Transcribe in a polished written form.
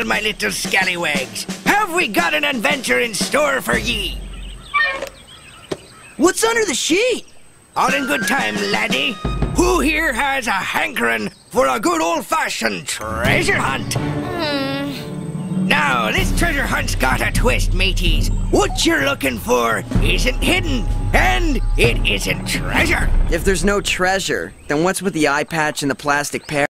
Well, my little scallywags, have we got an adventure in store for ye? What's under the sheet? All in good time, laddie. Who here has a hankering for a good old-fashioned treasure hunt? Now, this treasure hunt's got a twist, mateys. What you're looking for isn't hidden, and it isn't treasure. If there's no treasure, then what's with the eye patch and the plastic pear?